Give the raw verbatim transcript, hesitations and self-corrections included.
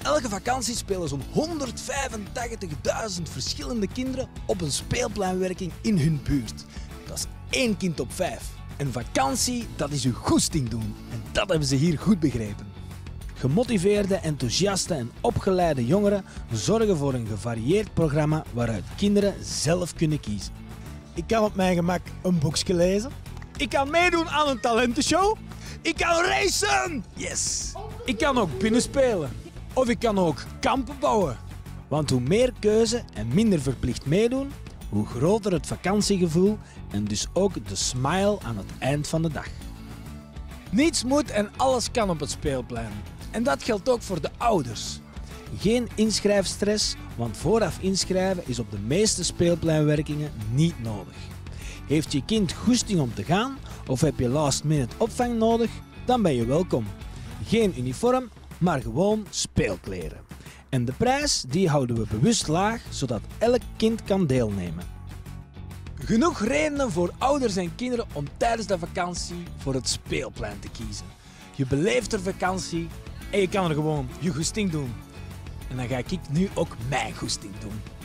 Elke vakantie spelen zo'n honderdvijfentachtigduizend verschillende kinderen op een speelpleinwerking in hun buurt. Dat is één kind op vijf. En vakantie, dat is uw goesting doen. En dat hebben ze hier goed begrepen. Gemotiveerde, enthousiaste en opgeleide jongeren zorgen voor een gevarieerd programma waaruit kinderen zelf kunnen kiezen. Ik kan op mijn gemak een boekje lezen. Ik kan meedoen aan een talentenshow. Ik kan racen! Yes! Ik kan ook binnenspelen. Of ik kan ook kampen bouwen. Want hoe meer keuze en minder verplicht meedoen, hoe groter het vakantiegevoel en dus ook de smile aan het eind van de dag. Niets moet en alles kan op het speelplein. En dat geldt ook voor de ouders. Geen inschrijfstress, want vooraf inschrijven is op de meeste speelpleinwerkingen niet nodig. Heeft je kind goesting om te gaan of heb je last minute opvang nodig, dan ben je welkom. Geen uniform, maar gewoon speelkleren. En de prijs die houden we bewust laag, zodat elk kind kan deelnemen. Genoeg redenen voor ouders en kinderen om tijdens de vakantie voor het speelplein te kiezen. Je beleeft er vakantie en je kan er gewoon je goesting doen. En dan ga ik nu ook mijn goesting doen.